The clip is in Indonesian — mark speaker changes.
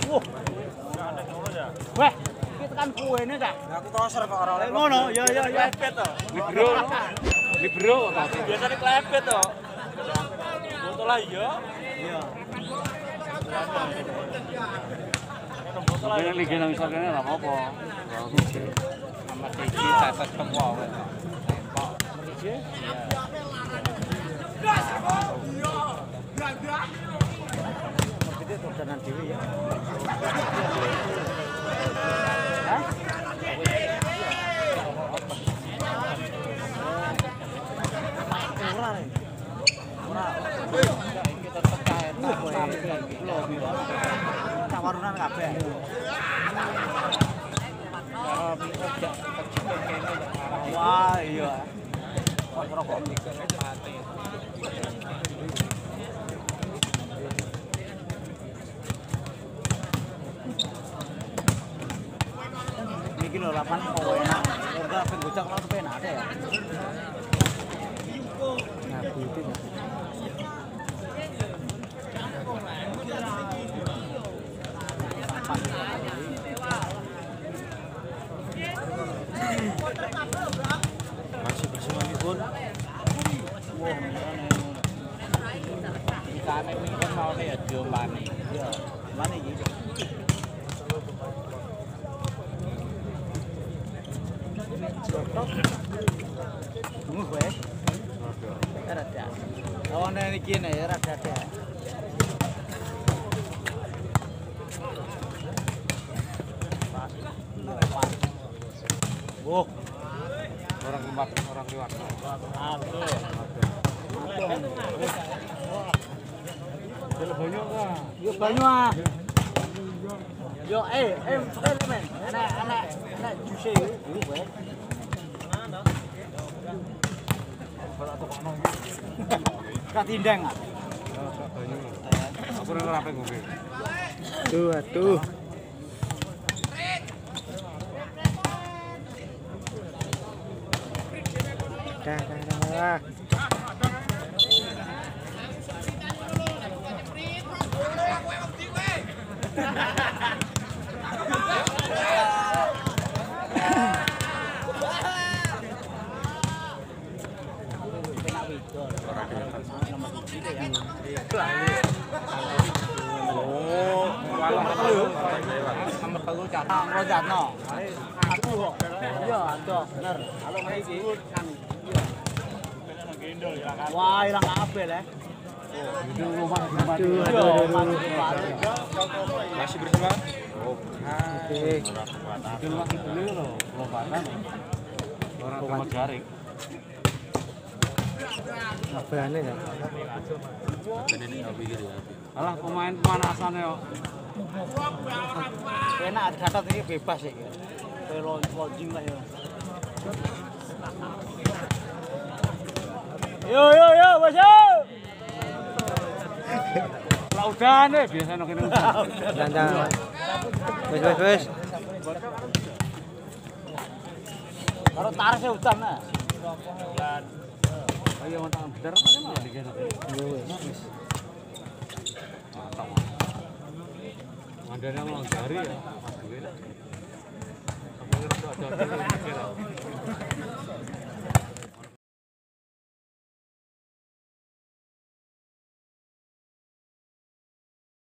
Speaker 1: Wah. Weh, iki tekan kuwene ta?
Speaker 2: Lah aku toser kok ora oleh.
Speaker 1: Ngono, ya klepet to.
Speaker 3: Libro. Libro kok.
Speaker 1: Biasane klepet to. Botol lah iya. Iya.
Speaker 3: Ini liga nang isor kene ora apa-apa.
Speaker 1: Sama siji cacat semua weh. Tembok. Siji. Itu turdanan dhewe ya. Hah? Ora. Iki tetep kae. Tawarunan kabeh. Wah, iya. Rokok mati. Iki lho lapan kok enak. Ora ben gocak lho penak ada ya. Nah, itu.
Speaker 2: Masih bersih pun.
Speaker 1: Wah, ikane wingi kan maune ya diombani. Iya, mana iki? Tunggu kowe. Rada. Lawane iki ne ya rada. Wah.
Speaker 3: Orang liwat.
Speaker 1: Aduh.
Speaker 3: Del banyak ka.
Speaker 1: Yo banyu ah. Yo men. Anak juse yo kowe. Katindeng ah.
Speaker 3: Banyak. Aku ora rapi ngombe.
Speaker 2: Aduh. Dah.
Speaker 1: Ngrojatno. Aku kok. Iya, adoh, bener. Halo Mas iki. Wah, ilang kabeh le.
Speaker 2: Masih bersama.
Speaker 3: Oke. Itu masih beli loh, lompatan. Orang cuma garing.
Speaker 2: Apane ya?
Speaker 3: Alah pemain pemanasan yo.
Speaker 1: Enak Gatot iki bebas iki. Kowe launching lah ya. Yo, Bos.
Speaker 3: Laudan biasanya kene.
Speaker 2: Jangan. Wes.
Speaker 1: Karo tarse udan nah.
Speaker 3: Ayo mantap bener apa malah dikene.
Speaker 2: Wes.
Speaker 3: Mantap. Mandane mau jari ya. Pas duwe. Sampai ada